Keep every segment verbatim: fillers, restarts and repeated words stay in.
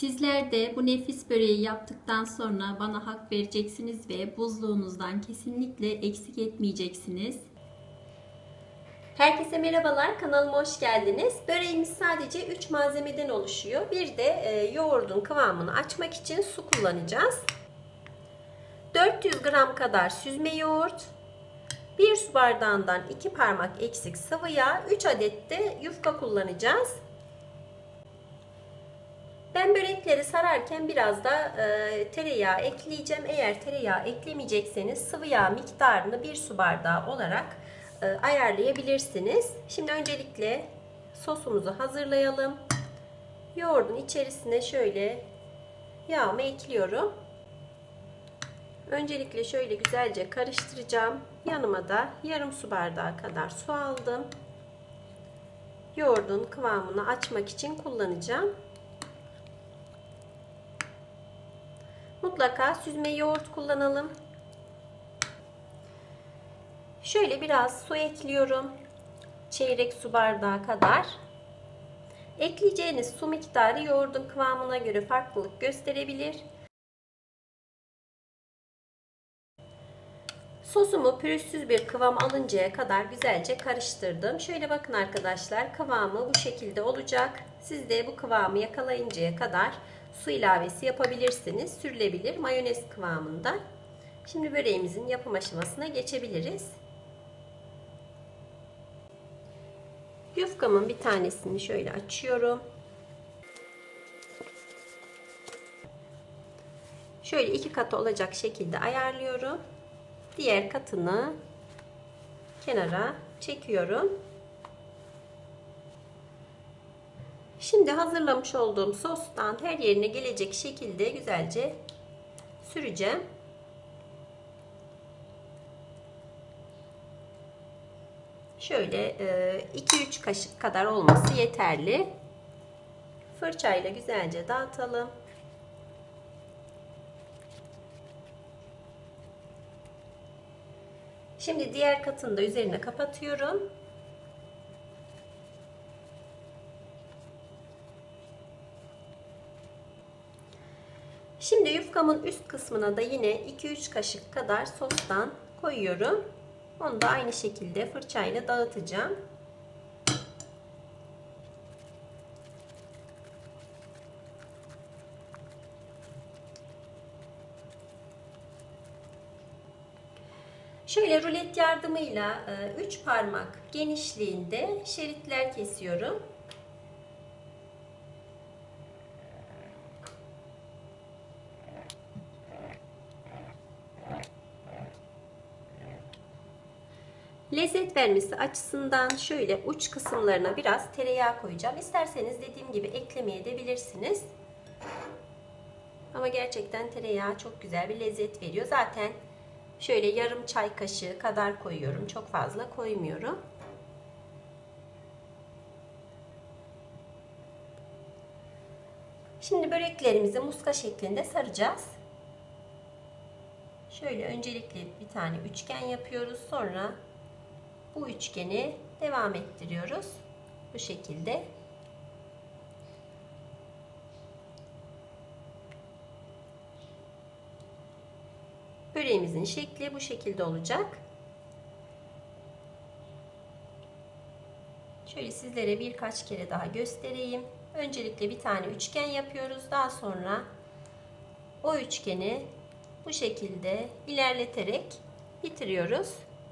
Sizler de bu nefis böreği yaptıktan sonra bana hak vereceksiniz ve buzluğunuzdan kesinlikle eksik etmeyeceksiniz. Herkese merhabalar, kanalıma hoş geldiniz. Böreğimiz sadece üç malzemeden oluşuyor. Bir de e, yoğurdun kıvamını açmak için su kullanacağız. dört yüz gram kadar süzme yoğurt, bir su bardağından iki parmak eksik sıvı yağ, üç adet de yufka kullanacağız. Ben börekleri sararken biraz da e, tereyağı ekleyeceğim. Eğer tereyağı eklemeyecekseniz sıvı yağ miktarını bir su bardağı olarak e, ayarlayabilirsiniz. Şimdi öncelikle sosumuzu hazırlayalım. Yoğurdun içerisine şöyle yağımı ekliyorum. Öncelikle şöyle güzelce karıştıracağım. Yanıma da yarım su bardağı kadar su aldım. Yoğurdun kıvamını açmak için kullanacağım. Mutlaka süzme yoğurt kullanalım. Şöyle biraz su ekliyorum. Çeyrek su bardağı kadar. Ekleyeceğiniz su miktarı yoğurdun kıvamına göre farklılık gösterebilir. Sosumu pürüzsüz bir kıvam alıncaya kadar güzelce karıştırdım. Şöyle bakın arkadaşlar, kıvamı bu şekilde olacak. Siz de bu kıvamı yakalayıncaya kadar su ilavesi yapabilirsiniz. Sürülebilir mayonez kıvamında. Şimdi böreğimizin yapım aşamasına geçebiliriz. Yufkamın bir tanesini şöyle açıyorum. Şöyle iki katı olacak şekilde ayarlıyorum. Diğer katını kenara çekiyorum. Şimdi hazırlamış olduğum sostan her yerine gelecek şekilde güzelce süreceğim. Şöyle iki üç kaşık kadar olması yeterli. Fırçayla güzelce dağıtalım. Şimdi diğer katını da üzerine kapatıyorum. Şimdi yufkamın üst kısmına da yine iki üç kaşık kadar sostan koyuyorum. Onu da aynı şekilde fırçayla dağıtacağım. Şöyle rulet yardımıyla üç parmak genişliğinde şeritler kesiyorum. Lezzet vermesi açısından şöyle uç kısımlarına biraz tereyağı koyacağım. İsterseniz dediğim gibi eklemeyebilirsiniz. Ama gerçekten tereyağı çok güzel bir lezzet veriyor. Zaten şöyle yarım çay kaşığı kadar koyuyorum. Çok fazla koymuyorum. Şimdi böreklerimizi muska şeklinde saracağız. Şöyle öncelikle bir tane üçgen yapıyoruz. Sonra bu üçgeni devam ettiriyoruz. Bu şekilde. Böreğimizin şekli bu şekilde olacak. Şöyle sizlere birkaç kere daha göstereyim. Öncelikle bir tane üçgen yapıyoruz. Daha sonra o üçgeni bu şekilde ilerleterek bitiriyoruz.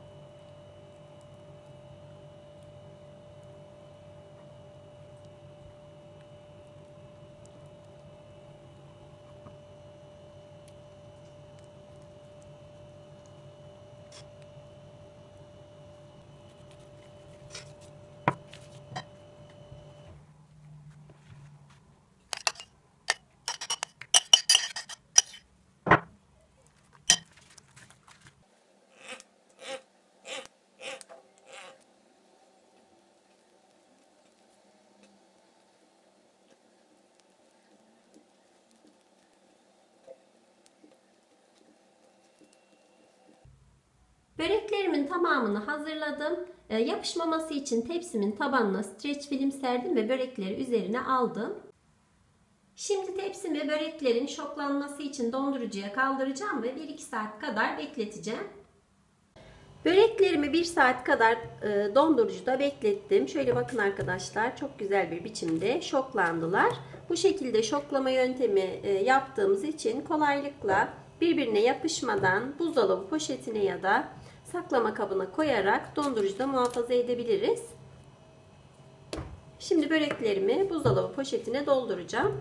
Böreklerimin tamamını hazırladım. E, yapışmaması için tepsimin tabanına streç film serdim ve börekleri üzerine aldım. Şimdi tepsimi böreklerin şoklanması için dondurucuya kaldıracağım ve bir iki saat kadar bekleteceğim. Böreklerimi bir saat kadar e, dondurucuda beklettim. Şöyle bakın arkadaşlar, çok güzel bir biçimde şoklandılar. Bu şekilde şoklama yöntemi e, yaptığımız için kolaylıkla birbirine yapışmadan buzdolabı poşetine ya da saklama kabına koyarak dondurucuda muhafaza edebiliriz. Şimdi böreklerimi buzdolabı poşetine dolduracağım.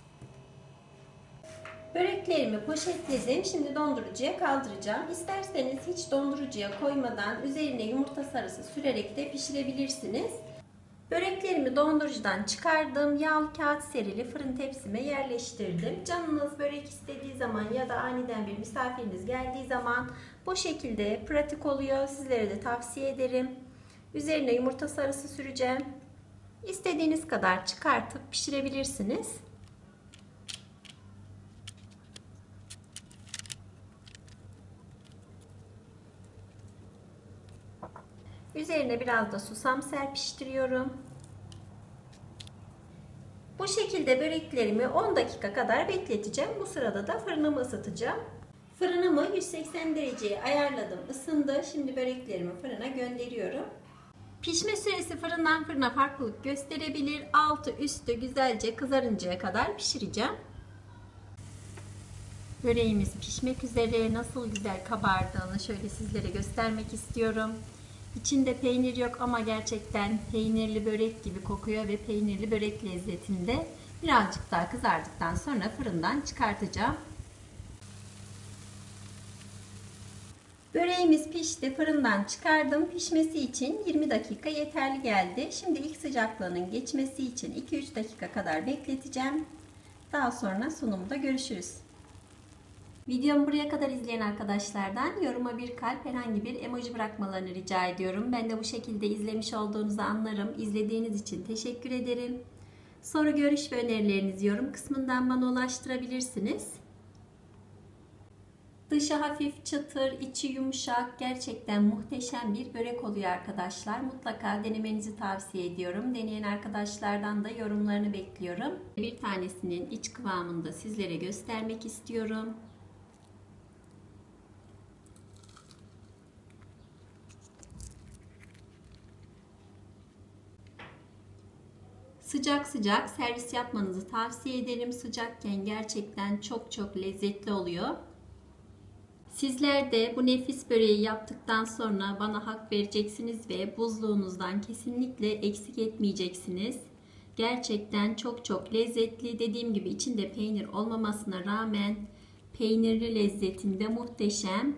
Böreklerimi poşetledim. Şimdi dondurucuya kaldıracağım. İsterseniz hiç dondurucuya koymadan üzerine yumurta sarısı sürerek de pişirebilirsiniz. Böreklerimi dondurucudan çıkardım. Yağlı kağıt serili fırın tepsime yerleştirdim. Canınız börek istediği zaman ya da aniden bir misafiriniz geldiği zaman bu şekilde pratik oluyor. Sizlere de tavsiye ederim. Üzerine yumurta sarısı süreceğim. İstediğiniz kadar çıkartıp pişirebilirsiniz. Üzerine biraz da susam serpiştiriyorum. Bu şekilde böreklerimi on dakika kadar bekleteceğim. Bu sırada da fırınımı ısıtacağım. Fırınımı yüz seksen dereceye ayarladım. Isındı. Şimdi böreklerimi fırına gönderiyorum. Pişme süresi fırından fırına farklılık gösterebilir. Altı üstü güzelce kızarıncaya kadar pişireceğim. Böreğimiz pişmek üzere. Nasıl güzel kabardığını şöyle sizlere göstermek istiyorum. İçinde peynir yok ama gerçekten peynirli börek gibi kokuyor ve peynirli börek lezzetinde. Birazcık daha kızardıktan sonra fırından çıkartacağım. Böreğimiz pişti. Fırından çıkardım. Pişmesi için yirmi dakika yeterli geldi. Şimdi ilk sıcaklığının geçmesi için iki üç dakika kadar bekleteceğim. Daha sonra sunumda görüşürüz. Videomu buraya kadar izleyen arkadaşlardan yoruma bir kalp, herhangi bir emoji bırakmalarını rica ediyorum. Ben de bu şekilde izlemiş olduğunuzu anlarım. İzlediğiniz için teşekkür ederim. Soru, görüş ve önerilerinizi yorum kısmından bana ulaştırabilirsiniz. Dışı hafif çıtır, içi yumuşak, gerçekten muhteşem bir börek oluyor arkadaşlar. Mutlaka denemenizi tavsiye ediyorum. Deneyen arkadaşlardan da yorumlarını bekliyorum. Bir tanesinin iç kıvamını da sizlere göstermek istiyorum. Sıcak sıcak servis yapmanızı tavsiye ederim. Sıcakken gerçekten çok çok lezzetli oluyor. Sizler de bu nefis böreği yaptıktan sonra bana hak vereceksiniz ve buzluğunuzdan kesinlikle eksik etmeyeceksiniz. Gerçekten çok çok lezzetli. Dediğim gibi içinde peynir olmamasına rağmen peynirli lezzetinde muhteşem.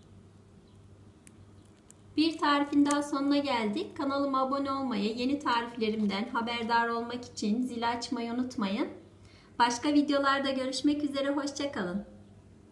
Bir tarifin daha sonuna geldik. Kanalıma abone olmayı, yeni tariflerimden haberdar olmak için zil açmayı unutmayın. Başka videolarda görüşmek üzere. Hoşça kalın.